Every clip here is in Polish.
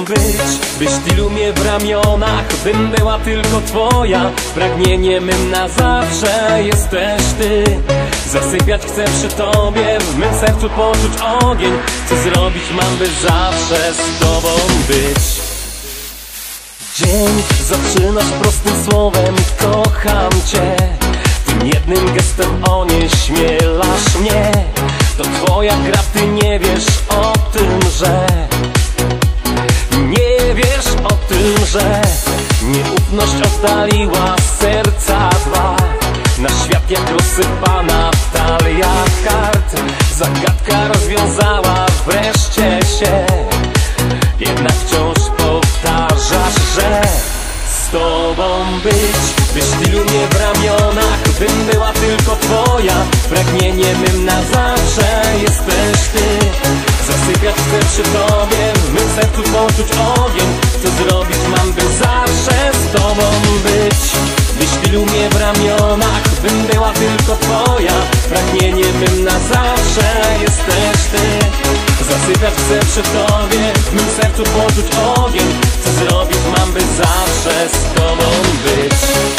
być, byś tylu mnie w ramionach, bym była tylko twoja. Pragnieniem mym na zawsze jesteś ty. Zasypiać chcę przy tobie, w mym sercu poczuć ogień. Co zrobić mam, by zawsze z tobą być. Dzień zaczynasz prostym słowem, kocham cię. Tym jednym gestem onieśmielasz mnie. To twoja gra, ty nie wiesz o tym, że nie wiesz o tym, że nieufność oddaliła serca dwa. Na świat jak rozsypana talia kart. Zagadka rozwiązała wreszcie się. Jednak wciąż powtarzasz, że z tobą być, byś tylu mnie w ramionach, bym była tylko twoja. Pragnieniem mym na zawsze jesteś ty. Zasypiać chcę przy tobie, w mym sercu poczuć ogień. Co zrobić mam, by zawsze z tobą być. Byś tylu mnie w ramionach, bym była tylko twoja. Pragnieniem mym na zawsze jesteś ty. Zasypiać chcę przy tobie, w mym sercu poczuć ogień. Co zrobić mam, by zawsze z tobą być.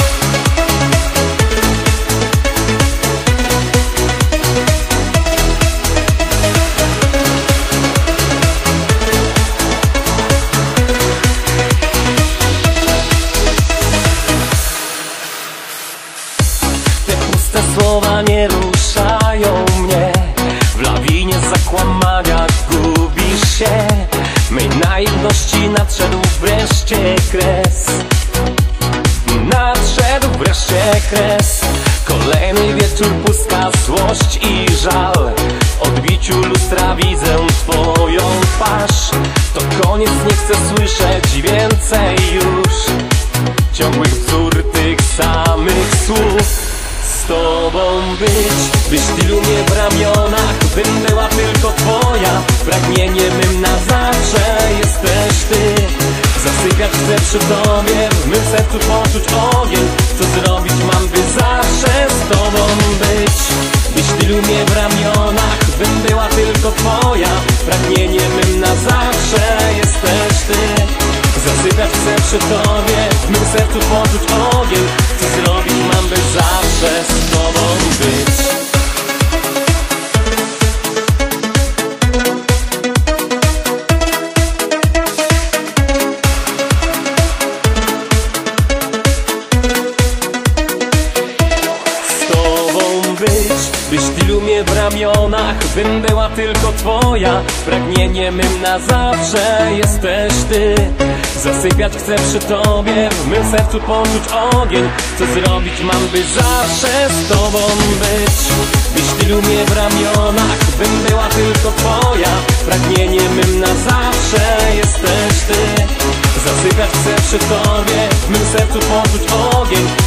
Te puste słowa nie ruszają mnie. W lawinie zakłamania gubisz się. Mej naiwności nadszedł wreszcie kres. Nadszedł wreszcie kres. Kolejny wieczór, pustka złość i żal. W odbiciu lustra widzę twoją twarz. To koniec, nie chcę słyszeć więcej już ciągłych wzór tych samych słów. Z tobą być, byś tylu mnie w ramionach, bym była tylko twoja. Pragnieniem mym na zawsze jesteś ty. Zasypiać chcę przy tobie, w mym sercu poczuć ogień. Co zrobić mam, by zawsze z tobą być. Byś tylu mnie w ramionach, bym była tylko twoja. Pragnieniem mym na zawsze jesteś ty. Zasypiać chcę przy tobie, w mym sercu poczuć ogień. Co zrobić mam, by zawsze z tobą być. Byś tylu mnie w ramionach, bym była tylko twoja. Pragnieniem mym na zawsze jesteś ty. Zasypiać chcę przy tobie, w mym sercu poczuć ogień. Co zrobić mam, by zawsze z tobą być. Byś tylu mnie w ramionach, bym była tylko twoja. Pragnieniem mym na zawsze jesteś ty. Zasypiać chcę przy tobie, w mym sercu poczuć ogień.